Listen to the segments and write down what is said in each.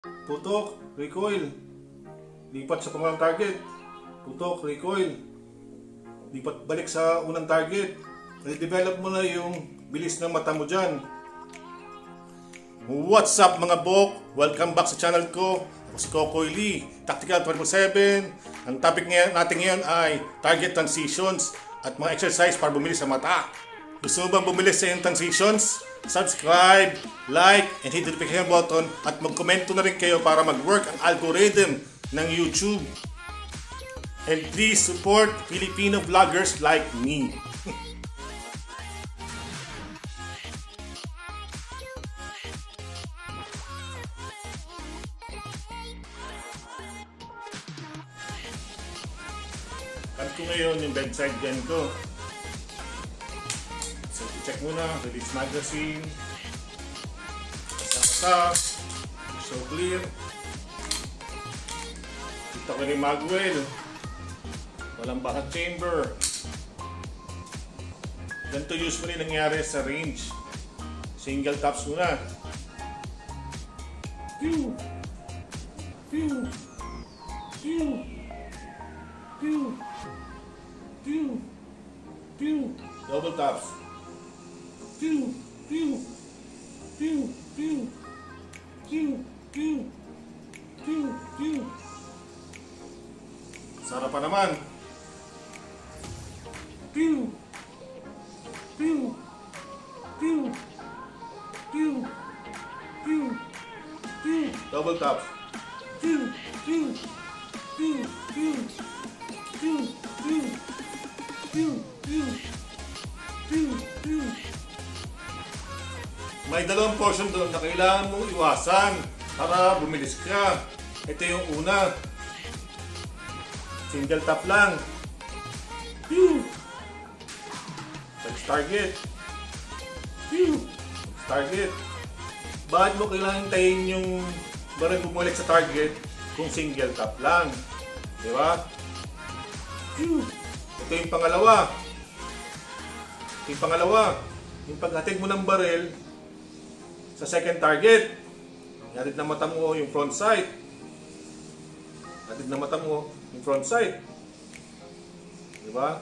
Putok, recoil. Lipat sa pangalang target. Putok, recoil. Lipat balik sa unang target. I-develop mo na yung bilis ng mata mo dyan. What's up mga bok? Welcome back sa channel ko. Ako si Kokoy Lee, Tactical 24/7. Ang topic natin ngayon ay target transitions at mga exercise para bumilis sa mata. Gusto mo bang bumilis sa iyong transitions? Subscribe, like, and hit the notification button at mag-komento na rin kayo para mag-work ang algorithm ng YouTube. And please support Filipino vloggers like me. At ko ngayon yung bedside gun ko. So, check muna, release magazine. Kasa-kasa. So clear. Dito ko rin magwell. Walang backup chamber. Ganito usually nangyari sa range. Single taps muna. Pew! Pew! Pew! Pew! Pew! Pew! Double taps. Pew! Pew! Pew! Pew! Pew! Pew! Pew! Pew! Sarap pa naman. Pew! Pew! Pew! Pew! Pew! Pew! Double taps. Pew! Pew! Pew! Pew! Pew! Pew! Pew! Pew! Pew! Pew! May dalawang portion doon na kailangan mong iwasan para bumilis ka. Ito yung una. Single tap lang. Pew! Next target. Pew! Next target. Bakit mo kailangan tayin yung barang bumalik sa target kung single tap lang? Diba? Pew! Ito yung pangalawa. Ito yung pangalawa. Yung paghatid mo ng baril sa second target. Hatid na mata mo yung front sight. Hatid na mata mo yung front sight. Diba?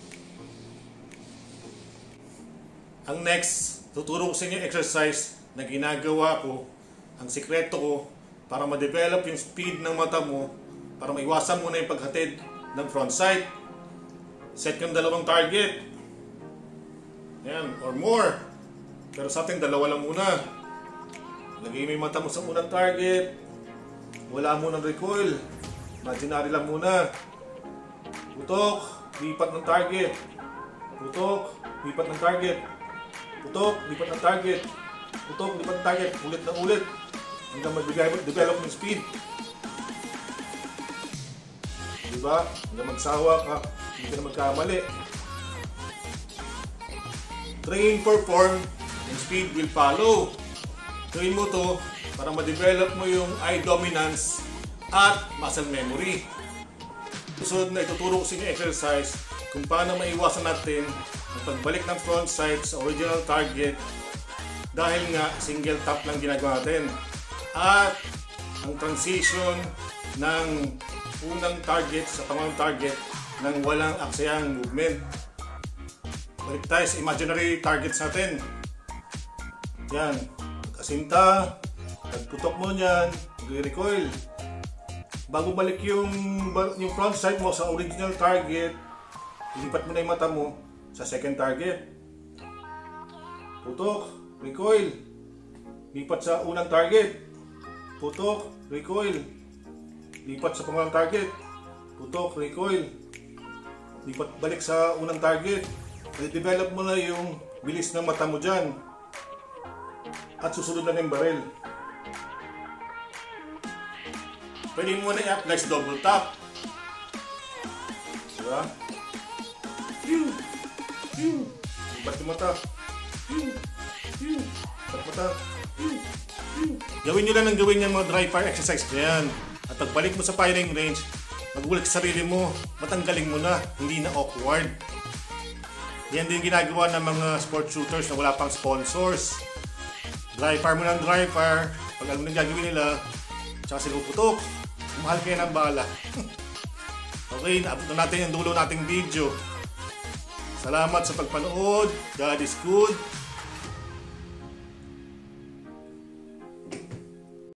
Ang next, tuturo ko sa inyo exercise na ginagawa ko. Ang sikreto ko para ma-develop yung speed ng mata mo para maiwasan mo na yung paghatid ng front sight. Set kang dalawang target. Ayan, or more. Pero sa atin, dalawa lang muna. Lagay mo yung mata mo sa unang target. Wala mo ng recoil. Imaginary lang muna. Putok, lipat ng target. Putok, lipat ng target. Putok, lipat ng target. Putok, lipat ng target. Ulit na ulit. Hanggang mag-develop ng speed. Diba? Hanggang magsawa ka. Hindi ka na magkamali. Train, perform, and speed will follow. Train mo to para ma-develop mo yung eye dominance at muscle memory. Susunod na ituturo ko sa inyo exercise kung paano maiwasan natin ang pagbalik ng front sight sa original target dahil nga single tap lang ginagawa natin. At ang transition ng unang target sa pangalawang target ng walang aksayang movement. Balik tayo sa imaginary targets natin. Yan. Kasinta. Pagputok mo niyan. Mag-recoil. Bago balik yung front sight mo sa original target, ilipat mo na yung mata mo sa second target. Putok. Recoil. Lipat sa unang target. Putok. Recoil. Lipat sa pangalang target. Putok. Recoil. Lipat balik sa unang target. I-develop mo na yung bilis ng mata mo dyan. At susunod na yung baril. Pwede mo na i-apply sa double tap. Diba? Pew! Pew! Lipat yung mata. Pew! Pew! Lipat mata. Pew! Pew! Gawin nyo lang ng gawin yung mga dry fire exercise na yan. At pagbalik mo sa firing range, magugulat sa sarili mo, matanggalin mo na, hindi na awkward. Yan din ginagawa ng mga sport shooters na wala pang sponsors. Dry fire mo ng dry fire. Pag alam mo na gagawin nila, tsaka sinuputok. Mahal kayo ng bala. Okay, naabot na natin yung dulo nating video. Salamat sa pagpanood. God is good.